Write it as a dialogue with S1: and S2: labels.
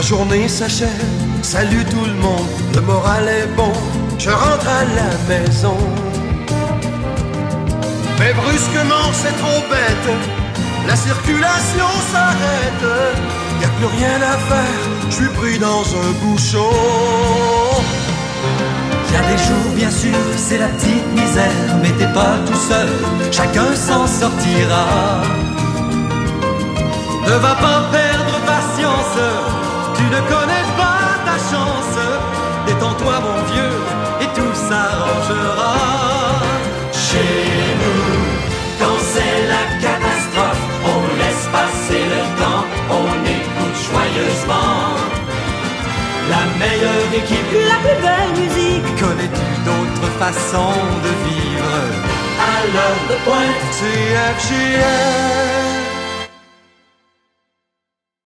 S1: journée s'achève, salut tout le monde, le moral est bon, je rentre à la maison. Mais brusquement c'est trop bête, la circulation s'arrête, y a plus rien à faire, je suis pris dans un bouchon.
S2: Y a des jours bien sûr, c'est la petite misère, mais t'es pas tout seul, chacun s'en sortira. Ne va pas perdre patience, tu ne connais pas ta chance. Détends-toi mon vieux, et tout s'arrangera. Chez nous, quand c'est la catastrophe, on laisse passer le temps, on écoute joyeusement la meilleure équipe,
S3: la plus belle musique.
S2: Connais-tu d'autres façons de vivre? À l'heure de pointe,
S1: CFJM.